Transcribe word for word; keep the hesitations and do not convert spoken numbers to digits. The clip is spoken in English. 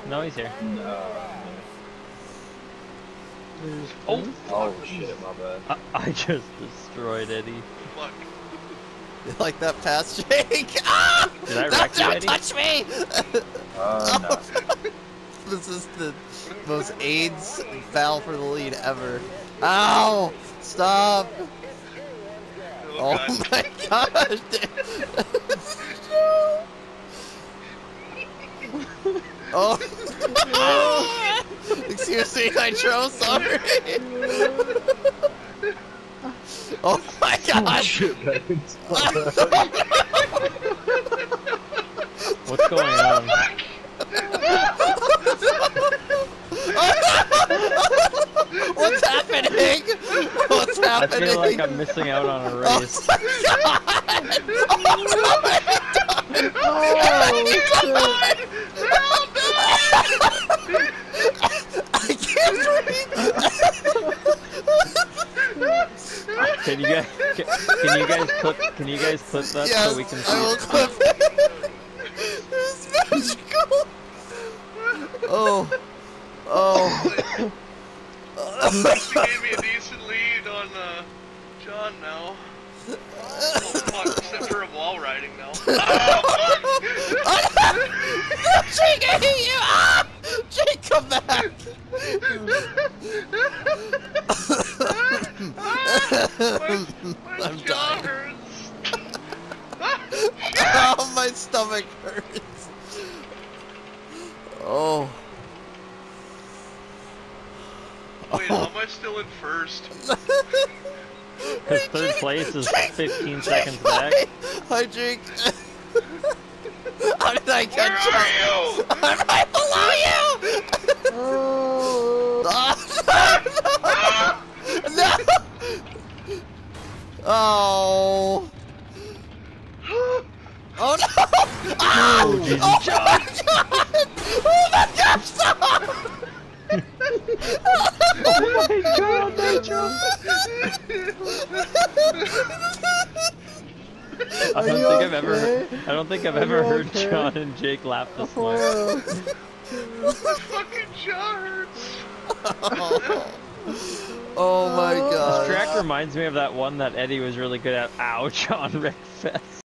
No, he's here. No. Oh! Oh shit, my bad. I, I just destroyed Eddie. Fuck. You like that pass, Jake? Ah! Did I No, wreck you, don't Eddie? touch me! Uh, no. This is the most AIDS foul for the lead ever. Ow! Stop! Oh, Oh God. my gosh! Oh! Excuse me, Nitro, sorry! Oh my god! Shit, Beckons. What's going on? What's happening? What's I happening? feel like I'm missing out on a race. Oh my god! Oh no! I can't breathe! Can you guys can, can you guys clip can you guys clip that Yes, so we can I see will it? clip it. It's magical. Oh, oh. She gave me a decent lead on uh, John now. Oh fuck, except for a wall riding now. Jake, I hate you! Ah! Jake, come back! my my I'm jaw dying. hurts. Oh, my stomach hurts. Oh. Wait, how am I still in first? Because third place is fifteen seconds hi. back. Hi, Jake. How did I Where catch are you? you? I'm right below you! Oh. No! Oh! Oh no! Oh, Oh, Jesus. oh my god! Oh my gosh, stop! Oh my god, Nitro! I don't think I've ever I don't think I've ever heard John and Jake laugh this much. My fucking jaw hurts. Oh my god. This track reminds me of that one that Eddie was really good at. Ow, John Wreckfest.